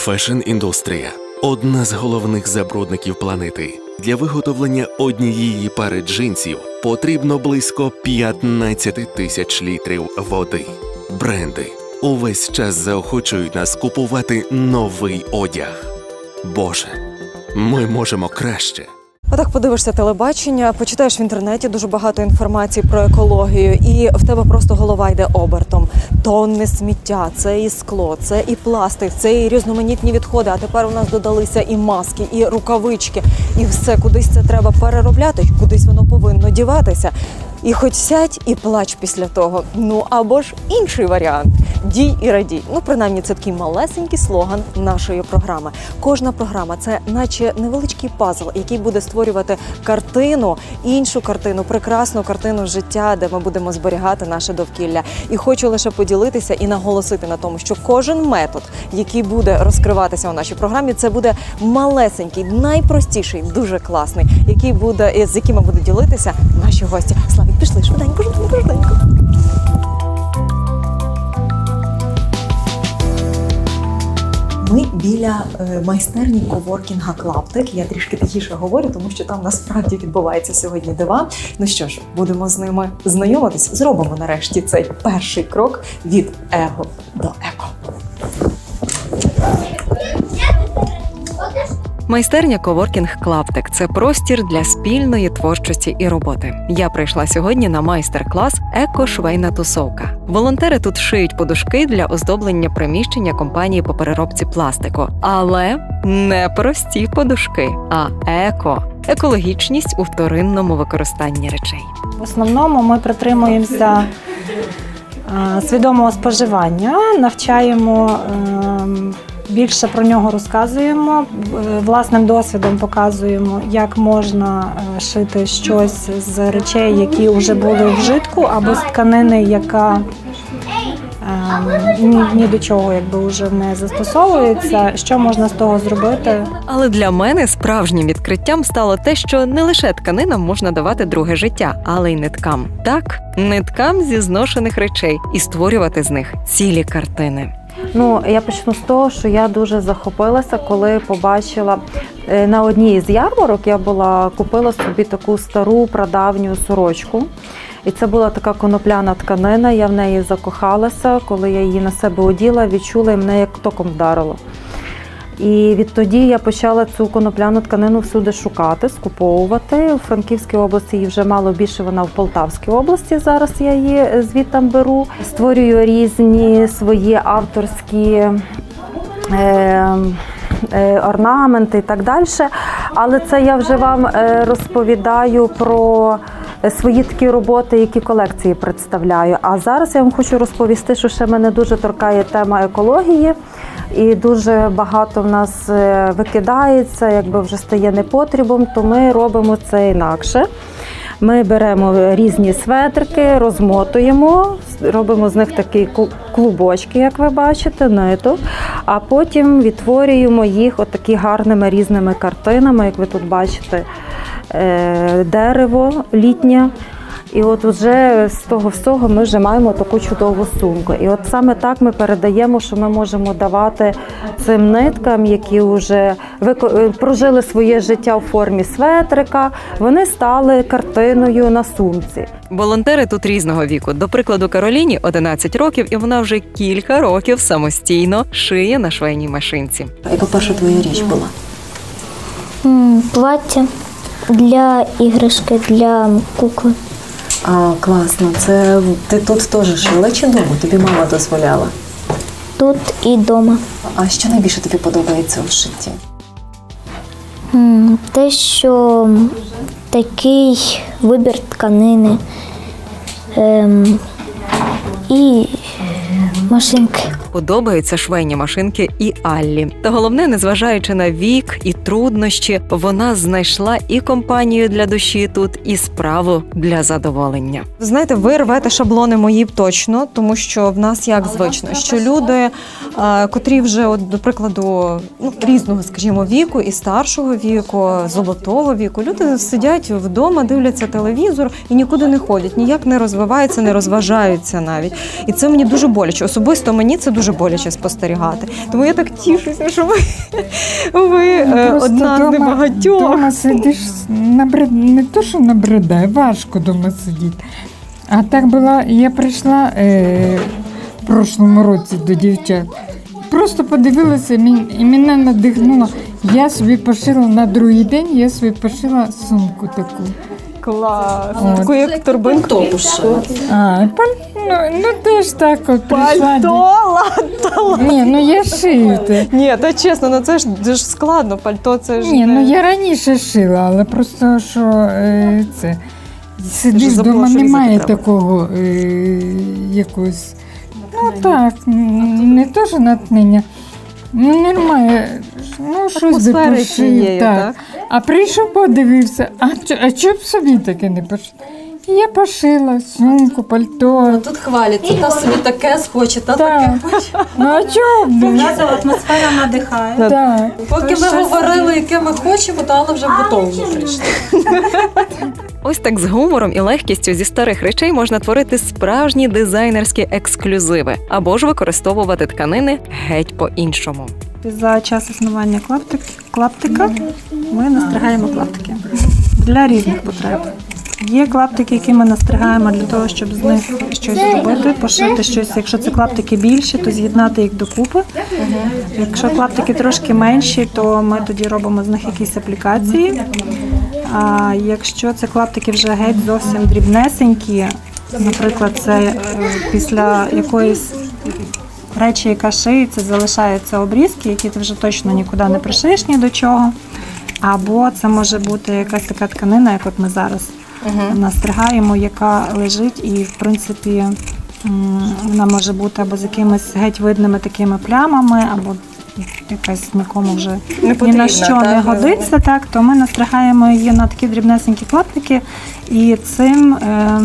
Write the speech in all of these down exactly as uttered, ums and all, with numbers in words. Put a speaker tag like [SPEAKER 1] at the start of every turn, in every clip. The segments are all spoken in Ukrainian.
[SPEAKER 1] Фешн-індустрія – одна з головних забрудників планети. Для виготовлення однієї пари джинсів потрібно близько п'ятнадцять тисяч літрів води. Бренди увесь час заохочують нас купувати новий одяг. Боже, ми можемо краще.
[SPEAKER 2] Отак подивишся телебачення, почитаєш в інтернеті дуже багато інформації про екологію, і в тебе просто голова йде обертом. Тонни сміття, це і скло, це і пластик, це і різноманітні відходи, а тепер у нас додалися і маски, і рукавички, і все, кудись це треба переробляти, кудись воно повинно діватися. І хоч сядь і плач після того. Ну, або ж інший варіант – дій і радій. Ну, принаймні, це такий малесенький слоган нашої програми. Кожна програма – це наче невеличкий пазл, який буде створювати картину, іншу картину, прекрасну картину життя, де ми будемо зберігати наше довкілля. І хочу лише поділитися і наголосити на тому, що кожен метод, який буде розкриватися у нашій програмі, це буде малесенький, найпростіший, дуже класний, який буде, з якими будуть ділитися наші гості. Славік, пішли, швиденько, швиденько, швиденько. Ми біля е, майстерні коворкінга Клаптек. Я трішки тихіше говорю, тому що там насправді відбувається сьогодні дива. Ну що ж, будемо з ними знайомитись. Зробимо нарешті цей перший крок від его до еко.
[SPEAKER 3] Майстерня коворкінг Клаптек – це простір для спільної творчості і роботи. Я прийшла сьогодні на майстер-клас «Еко-швейна тусовка». Волонтери тут шиють подушки для оздоблення приміщення компанії по переробці пластику. Але не прості подушки, а еко – екологічність у вторинному використанні речей.
[SPEAKER 4] В основному ми притримуємося свідомого споживання, навчаємо, більше про нього розказуємо, власним досвідом показуємо, як можна шити щось з речей, які вже були в вжитку, або з тканини, яка ні, ні до чого якби вже не застосовується, що можна з того зробити.
[SPEAKER 3] Але для мене справжнім відкриттям стало те, що не лише тканинам можна давати друге життя, але й ниткам. Так, ниткам зі зношених речей і створювати з них цілі картини.
[SPEAKER 5] Ну, я почну з того, що я дуже захопилася, коли побачила на одній з ярмарок, я була, купила собі таку стару прадавню сорочку. І це була така конопляна тканина, я в неї закохалася, коли я її на себе оділа, відчула і мене як током вдарило. І відтоді я почала цю конопляну тканину всюди шукати, скуповувати. У Франківській області її вже мало, більше вона в Полтавській області, зараз я її звідтам беру. Створюю різні свої авторські е, е, орнаменти і так далі. Але це я вже вам розповідаю про свої такі роботи, які колекції представляю. А зараз я вам хочу розповісти, що ще мене дуже торкає тема екології. І дуже багато в нас викидається, якби вже стає непотрібом, то ми робимо це інакше. Ми беремо різні светрики, розмотуємо, робимо з них такі клубочки, як ви бачите, ниток, а потім відтворюємо їх отакі гарними різними картинами, як ви тут бачите, дерево літнє. І от вже з того всього ми вже маємо таку чудову сумку. І от саме так ми передаємо, що ми можемо давати цим ниткам, які вже прожили своє життя в формі светрика, вони стали картиною на сумці.
[SPEAKER 3] Волонтери тут різного віку. До прикладу, Кароліні одинадцять років, і вона вже кілька років самостійно шиє на швейній машинці.
[SPEAKER 2] Яка перша твоя річ була?
[SPEAKER 6] Плаття для іграшки, для кукли.
[SPEAKER 2] А, класно. Це ти тут теж шила чи вдома? Тобі мама дозволяла?
[SPEAKER 6] Тут і вдома.
[SPEAKER 2] А що найбільше тобі подобається у шитті?
[SPEAKER 6] Те, що такий вибір тканини ем, і машинки.
[SPEAKER 3] Подобаються швейні машинки і Аллі. Та головне, незважаючи на вік і труднощі, вона знайшла і компанію для душі тут, і справу для задоволення.
[SPEAKER 2] Знаєте, ви рвете шаблони мої точно, тому що в нас як звично, що люди а, котрі вже, от, до прикладу, ну, різного, скажімо, віку і старшого віку, золотого віку. Люди сидять вдома, дивляться телевізор і нікуди не ходять, ніяк не розвиваються, не розважаються навіть. І це мені дуже боляче. Особисто мені це дуже боляче спостерігати. Тому я так тішуся, що ви, ви
[SPEAKER 7] ну,
[SPEAKER 2] одна з небагатьох.
[SPEAKER 7] Дома сидиш, набрид... не то, що набридає, важко дома сидіти. А так була, я прийшла е, в прошлому році до дівчат. Просто подивилася і мене надихнуло. Я собі пошила на другий день, я собі пошила сумку таку.
[SPEAKER 2] Клас.
[SPEAKER 7] От.
[SPEAKER 2] Таку, як торбинку пошила.
[SPEAKER 7] А, паль... ну, ну теж так от прийшла.
[SPEAKER 2] Пальто, ладно.
[SPEAKER 7] Ні, ну я шию те.
[SPEAKER 2] Ні, та чесно, ну це ж, це ж складно, пальто це ж
[SPEAKER 7] Ні,
[SPEAKER 2] не...
[SPEAKER 7] ну я раніше шила, але просто, що е, це, сидиш
[SPEAKER 2] забула,
[SPEAKER 7] вдома,
[SPEAKER 2] що
[SPEAKER 7] немає
[SPEAKER 2] різати треба.
[SPEAKER 7] такого е, якогось, ну так, н- не то, що натхнення, ну немає, ну щось би
[SPEAKER 2] Атмосфери
[SPEAKER 7] пошив,
[SPEAKER 2] цієї,
[SPEAKER 7] так.
[SPEAKER 2] так?
[SPEAKER 7] А прийшов, подивився, а, чо- а чого б собі таке не пошив? І я пошила сумку, пальто.
[SPEAKER 2] Тут хваляться, та собі таке схоче, та
[SPEAKER 7] Так.
[SPEAKER 2] таке хоче.
[SPEAKER 7] Ну а чого б не?
[SPEAKER 4] Атмосфера надихає.
[SPEAKER 7] Так.
[SPEAKER 2] Поки ми говорили, яке ми хочемо, то Алла вже готова прийшла.
[SPEAKER 3] Ось так з гумором і легкістю зі старих речей можна творити справжні дизайнерські ексклюзиви або ж використовувати тканини геть по-іншому.
[SPEAKER 4] За час існування клаптик, клаптика ми настригаємо клаптики для різних потреб. Є клаптики, які ми настригаємо для того, щоб з них щось зробити, пошити щось. Якщо це клаптики більші, то з'єднати їх докупи. Якщо клаптики трошки менші, то ми тоді робимо з них якісь аплікації. А якщо це клаптики вже геть зовсім дрібнесенькі, наприклад, це е, після якоїсь речі, яка шиється, залишаються обрізки, які ти вже точно нікуди не пришиєш ні до чого. Або це може бути якась така тканина, як от ми зараз uh-huh. настригаємо, яка лежить і, в принципі, вона може бути або з якимись геть видними такими плямами, або якась нікому вже не потрібна, ні на що так, не годиться, так, то ми настригаємо її на такі дрібнесенькі клаптики і цим е,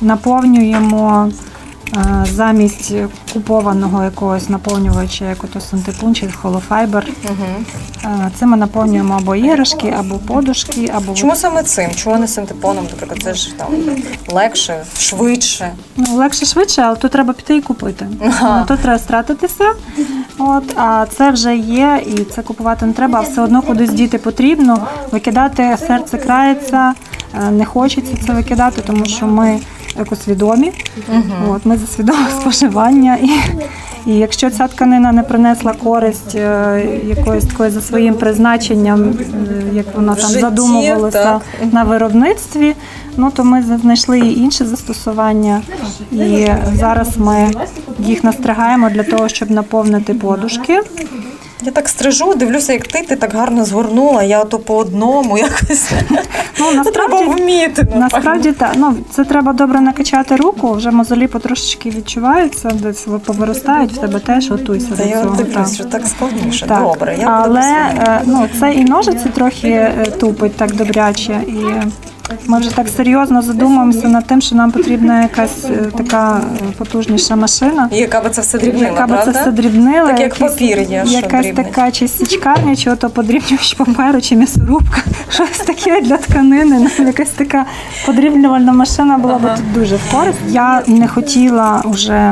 [SPEAKER 4] наповнюємо е, замість купованого якогось наповнювача, як ото синтепон чи холофайбер. Угу. Е, цим ми наповнюємо або іграшки, або подушки, або...
[SPEAKER 2] Чому саме цим? Чого не синтепоном, наприклад? Це ж там легше, швидше.
[SPEAKER 4] Ну, легше, швидше, але тут треба піти і купити. Ага. Тут треба стратитися. От, а це вже є, і це купувати не треба, а все одно кудись діти потрібно. Викидати, серце крається, не хочеться це викидати, тому що ми екосвідомі, угу. От, ми за свідоме споживання. І, і якщо ця тканина не принесла користь якоюсь такою за своїм призначенням, як воно там житті, задумувалося так. на виробництві, ну, то ми знайшли і інші застосування. І зараз ми їх настригаємо для того, щоб наповнити подушки.
[SPEAKER 2] Я так стрижу, дивлюся, як ти, ти так гарно згорнула, я ото по одному якось. Ну, насправді, треба вміти. Напевно. Насправді так. Ну, це треба добре накачати руку, вже мозолі потрошечки відчуваються, десь повиростають, в тебе теж готуйся Та
[SPEAKER 4] до
[SPEAKER 2] я
[SPEAKER 4] цього.
[SPEAKER 2] Я дивлюсь, що так складніше,
[SPEAKER 4] так.
[SPEAKER 2] Добре. Я
[SPEAKER 4] Але ну, це і ножиці трохи тупить так добряче, і ми вже так серйозно задумуємося над тим, що нам потрібна якась така потужніша машина.
[SPEAKER 2] І яка би це все дрібнила,
[SPEAKER 4] яка
[SPEAKER 2] правда?
[SPEAKER 4] би це все дрібнила.
[SPEAKER 2] Так як папір є, що
[SPEAKER 4] якась
[SPEAKER 2] дрібнить.
[SPEAKER 4] така чи січкарня, чи ото подрібнювач паперу, чи м'ясорубка. Щось таке для тканини. Якась така подрібнювальна машина була ага. б тут дуже в користь. Я не хотіла вже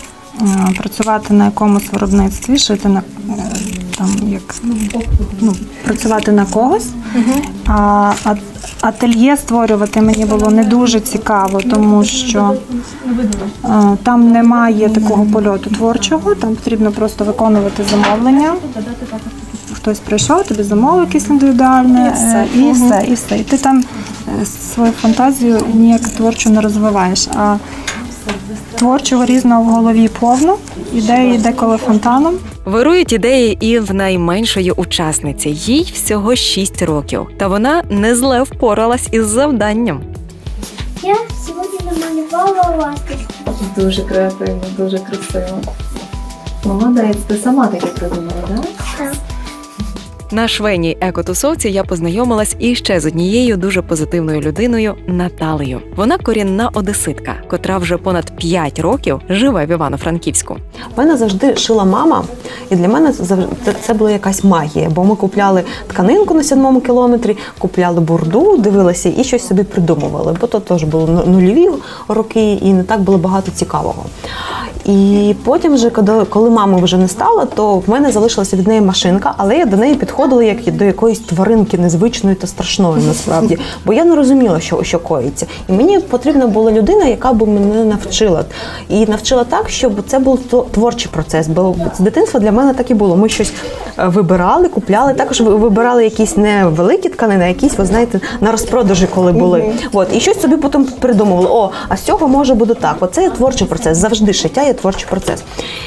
[SPEAKER 4] працювати на якомусь виробництві, шити на там як ну, працювати на когось. Угу. А, а ательє створювати мені було не дуже цікаво, тому що а, там немає такого польоту творчого, там потрібно просто виконувати замовлення. Хтось прийшов, тобі замовив якесь індивідуальне, і все, і, угу. все, і все. І ти там свою фантазію ніяк творчо не розвиваєш. А творчого різного в голові повно, ідеї деколи фонтаном.
[SPEAKER 3] Вирують ідеї і в найменшої учасниці. Їй всього шість років. Та вона не зле впоралась із завданням.
[SPEAKER 8] Я сьогодні намалювала ласточку.
[SPEAKER 5] Дуже креативно, дуже красиво. Молодець, ти сама таке придумала, так?
[SPEAKER 8] Так.
[SPEAKER 3] На швейній екотусовці я познайомилась іще з однією дуже позитивною людиною – Наталею. Вона корінна одеситка, котра вже понад п'ять років живе в Івано-Франківську.
[SPEAKER 9] У мене завжди шила мама, і для мене завжди це була якась магія, бо ми купляли тканинку на сьомому кілометрі, купляли бурду, дивилися і щось собі придумували, бо то теж були нульові роки і не так було багато цікавого. І потім, вже, коли мами вже не стало, то в мене залишилася від неї машинка, але я до неї підходила як до якоїсь тваринки незвичної та страшної насправді, бо я не розуміла, що, що коїться. І мені потрібна була людина, яка б мене навчила. І навчила так, щоб це був творчий процес, бо з дитинства для мене так і було. Ми щось вибирали, купляли, також вибирали якісь не великі тканини, а якісь, ви знаєте, на розпродажі, коли були. Mm-hmm. От, і щось собі потім придумували. О, а з цього може бути так. Оце є творчий процес. Завжди шиття є творчий процес.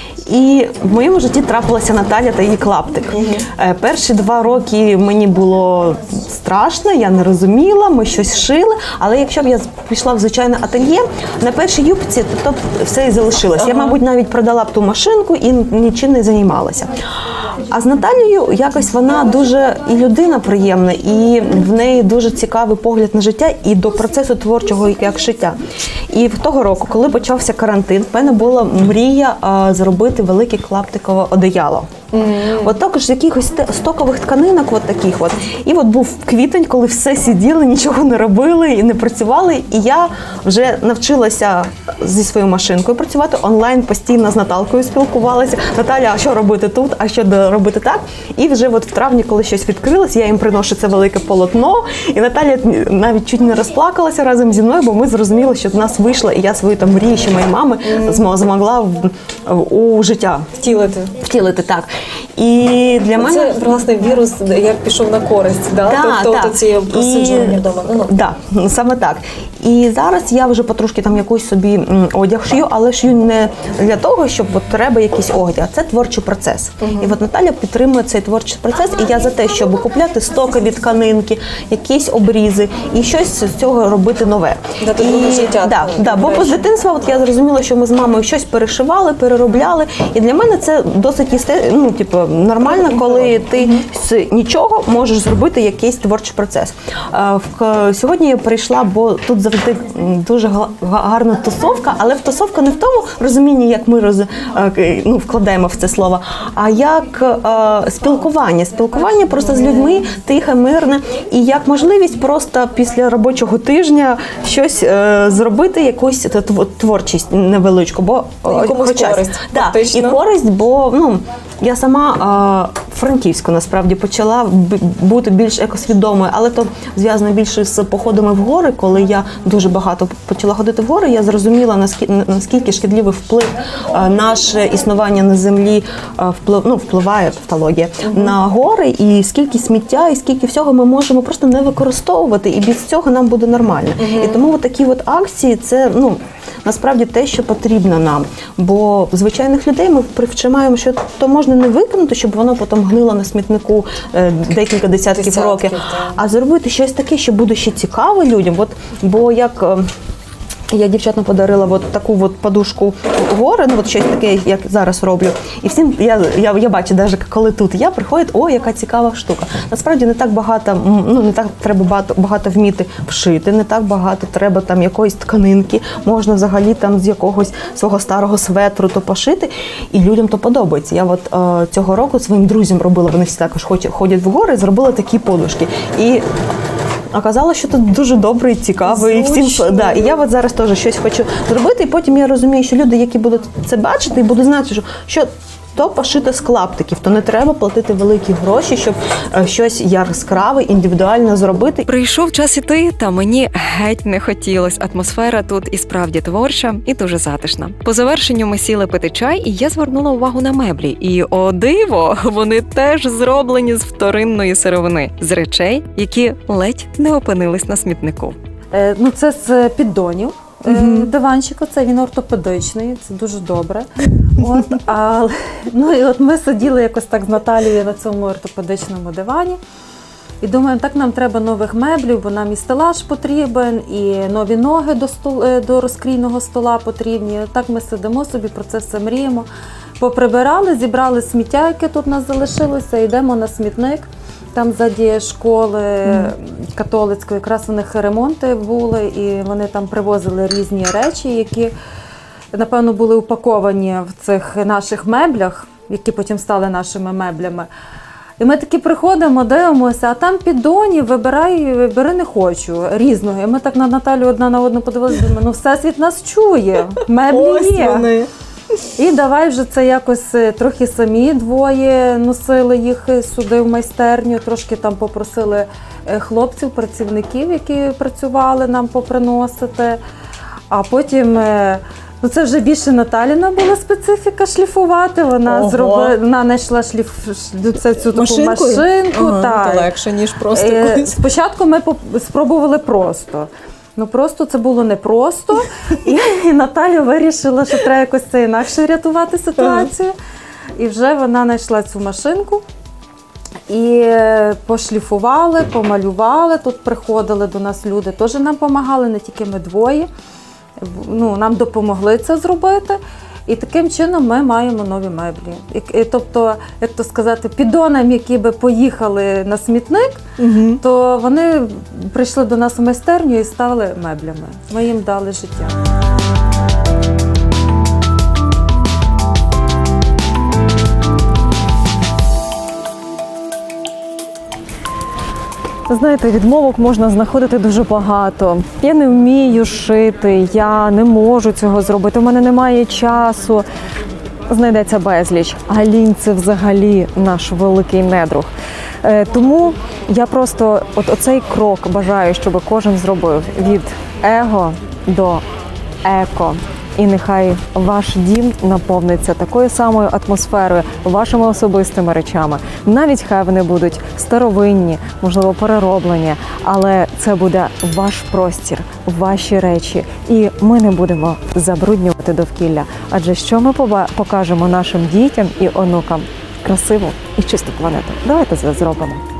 [SPEAKER 9] І в моєму житті трапилася Наталя та її клаптик. Mm-hmm. Перші два роки мені було страшно, я не розуміла, ми щось шили, але якщо б я пішла в звичайне ательє, на першій юбці, то, то все і залишилось. Uh-huh. Я, мабуть, навіть продала б ту машинку і нічим не займалася. А з Наталією якось вона дуже і людина приємна, і в неї дуже цікавий погляд на життя і до процесу творчого як шиття. І в того року, коли почався карантин, в мене була мрія а, зробити велике клаптикове одеяло. Mm-hmm. От також з якихось стокових тканинок, от таких от. І от був квітень, коли все сиділи, нічого не робили і не працювали. І я вже навчилася зі своєю машинкою працювати онлайн, постійно з Наталкою спілкувалася. Наталя, а що робити тут, а що робити так? І вже от в травні, коли щось відкрилось, я їм приношу це велике полотно. І Наталя навіть чуть не розплакалася разом зі мною, бо ми зрозуміли, що в нас вийшло, і я свої там мрії, що моєї мами mm-hmm. змогла в, в, у життя
[SPEAKER 2] втілити.
[SPEAKER 9] Втілити, так. І для мене...
[SPEAKER 2] Це, власне, вірус, як пішов на користь, да?
[SPEAKER 9] Да,
[SPEAKER 2] тобто
[SPEAKER 9] так.
[SPEAKER 2] ці просиджування вдома. Ну, ну.
[SPEAKER 9] Так, да, саме так. І зараз я вже потрошки там якусь собі одяг шию, але шию не для того, щоб от треба якийсь одяг, а це творчий процес. Угу. І от Наталя підтримує цей творчий процес, і я за те, щоб купляти стокові тканинки, якісь обрізи і щось з цього робити нове.
[SPEAKER 2] Дати друге життя.
[SPEAKER 9] Да, да, бо з дитинства от я зрозуміла, що ми з мамою щось перешивали, переробляли, і для мене це досить істе, ну, типу, нормально, коли ти з нічого можеш зробити якийсь творчий процес. Сьогодні я прийшла, бо тут завжди дуже гарна тусовка, але тусовка не в тому розумінні, як ми роз, ну, вкладаємо в це слово, а як спілкування. Спілкування просто з людьми, тихе, мирне, і як можливість просто після робочого тижня щось зробити, якусь творчість невеличку. Бо,
[SPEAKER 2] і комусь користь.
[SPEAKER 9] Да, і користь, бо ну, я сама а, франківську насправді почала бути більш екосвідомою, але то зв'язано більше з походами в гори. Коли я дуже багато почала ходити в гори, я зрозуміла, наскільки, наскільки шкідливий вплив а, наше існування на землі а, вплив, ну, впливає, тавтологія, угу. на гори, і скільки сміття, і скільки всього ми можемо просто не використовувати, і без цього нам буде нормально. Угу. І тому от такі от акції, це, ну, насправді те, що потрібно нам. Бо звичайних людей ми привчимаємо, що то можна не викинути, щоб воно потім гнило на смітнику е, декілька десятків, десятків років, так. А зробити щось таке, що буде ще цікаво людям. От, бо як... Е, я дівчатам подарила от таку от подушку гори, ну от щось таке, як зараз роблю. І всім, я, я, я бачу, навіть коли тут я, приходять, о, яка цікава штука. Насправді не так багато, ну не так треба багато, багато вміти вшити, не так багато треба там якоїсь тканинки, можна взагалі там з якогось свого старого светру то пошити, і людям то подобається. Я от е, цього року своїм друзям робила, вони всі також ходять в гори, зробила такі подушки. І оказалось, що тут дуже добре і цікаво, і всім, да, і я от зараз теж щось хочу зробити, і потім я розумію, що люди, які будуть це бачити, і будуть знати, що, що то пошите з клаптиків, то не треба платити великі гроші, щоб е, щось яскраве, індивідуально зробити.
[SPEAKER 3] Прийшов час іти, та мені геть не хотілось. Атмосфера тут і справді творча, і дуже затишна. По завершенню ми сіли пити чай, і я звернула увагу на меблі. І, о диво, вони теж зроблені з вторинної сировини, з речей, які ледь не опинились на смітнику.
[SPEAKER 5] Е, ну, це з піддонів. Mm-hmm. Диванчик, це він ортопедичний, це дуже добре. От, а, ну, і от ми сиділи якось так з Наталією на цьому ортопедичному дивані і думаємо, так нам треба нових меблів, бо нам і стелаж потрібен, і нові ноги до, стол, до розкрійного стола потрібні. Так ми сидимо собі, про це все мріємо. Поприбирали, зібрали сміття, яке тут у нас залишилося, йдемо на смітник. Там ззаді школи католицької, якраз у них ремонти були, і вони там привозили різні речі, які, напевно, були упаковані в цих наших меблях, які потім стали нашими меблями. І ми такі приходимо, дивимося, а там піддонів, вибирай, вибери не хочу, різного. І ми так на Наталю одна на одну подивилися, думаю, ну всесвіт нас чує, меблі є. І давай вже це якось трохи самі двоє носили їх сюди в майстерню, трошки там попросили хлопців, працівників, які працювали, нам поприносити. А потім, ну це вже більше Наталіна була специфіка шліфувати, вона зробила, вона знайшла шліф, це, цю таку
[SPEAKER 2] Машинкою?
[SPEAKER 5] машинку.
[SPEAKER 2] Ага,
[SPEAKER 5] так.
[SPEAKER 2] то легше, ніж просто
[SPEAKER 5] Е,
[SPEAKER 2] якоюсь.
[SPEAKER 5] Спочатку ми поп- спробували просто. Ну просто це було непросто, і, і Наталя вирішила, що треба якось це інакше рятувати ситуацію. І вже вона знайшла цю машинку і пошліфували, помалювали. Тут приходили до нас люди, теж нам допомагали, не тільки ми двоє. Ну, нам допомогли це зробити. І таким чином ми маємо нові меблі. І, і, тобто, як то сказати, піддонам, які би поїхали на смітник,
[SPEAKER 2] Угу.
[SPEAKER 5] то вони прийшли до нас у майстерню і стали меблями. Ми їм дали життя.
[SPEAKER 2] Знаєте, відмовок можна знаходити дуже багато. Я не вмію шити, я не можу цього зробити, у мене немає часу. Знайдеться безліч. А лінь – це взагалі наш великий недруг. Е, тому я просто от оцей крок бажаю, щоб кожен зробив від его до еко. І нехай ваш дім наповниться такою самою атмосферою, вашими особистими речами. Навіть хай вони будуть старовинні, можливо, перероблені, але це буде ваш простір, ваші речі. І ми не будемо забруднювати довкілля. Адже що ми поба- покажемо нашим дітям і онукам? Красиву і чисту планету. Давайте це зробимо.